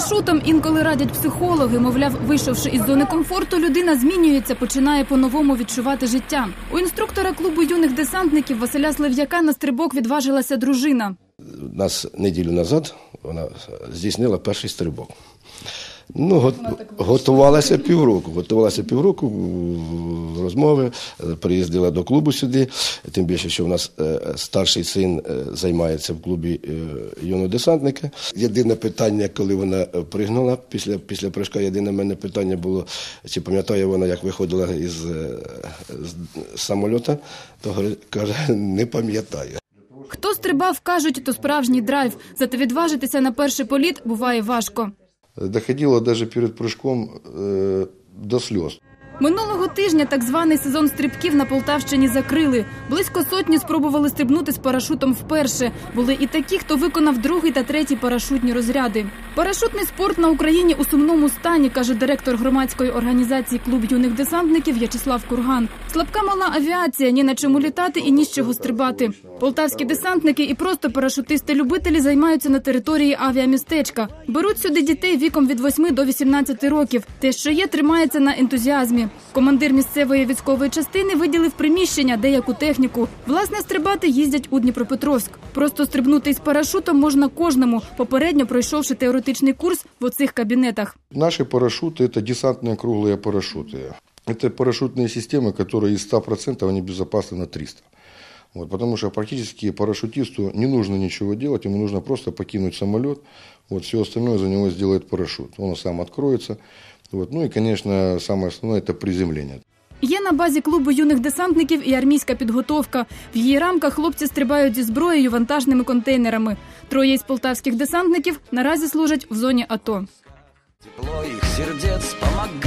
парашутом інколи радять психологи. Мовляв, вийшовши із зони комфорту, людина змінюється, починає по-новому відчувати життя. У інструктора клубу юних десантників Василя Слев'яка на стрибок відважилася дружина. Нас неділю назад вона здійснила перший стрибок. Готувалася півроку розмови, приїздила до клубу сюди, тим більше, що в нас старший син займається в клубі юного десантника. Єдине питання, коли вона пригнула, після прыжка, єдине в мене питання було, чи пам'ятає вона, як виходила із самоліта, то каже, не пам'ятає. Хто стрибав, кажуть, то справжній драйв. Зате відважитися на перший політ буває важко. Доходило навіть перед прыжком до сльоз. Минулого тижня так званий сезон стрибків на Полтавщині закрили. Близько сотні спробували стрибнути з парашутом вперше. Були і такі, хто виконав другий та третій парашутні розряди. Парашутний спорт на Україні у сумному стані, каже директор громадської організації «Клуб юних десантників» В'ячеслав Курган. Слабка мала авіація, ні на чому літати і ні з чого стрибати. Полтавські десантники і просто парашутисти-любителі займаються на території авіамістечка. Беруть сюди дітей віком від 8 до 18 років. Те, що є, тримається на ентузіазмі. Командир місцевої військової частини виділив приміщення, деяку техніку. Власне, стрибати їздять у Дніпропетровськ. Просто стрибнути із парашутом можна кожному, попередньо пройшовши теоретичний курс в оцих кабінетах. Наши парашюты – это десантные круглые парашюты. Это парашютные системы, которые из 100% они безопасны на 300%. Потому что практически парашютисту не нужно ничего делать, ему нужно просто покинуть самолет. Все остальное за него сделает парашют. Он сам откроется. Ну и, конечно, самое основное – это приземление. Є на базі клубу юних десантників і армійська підготовка. В її рамках хлопці стрибають зі зброєю, вантажними контейнерами. Троє із полтавських десантників наразі служать в зоні АТО. Тепло их сердец помогает.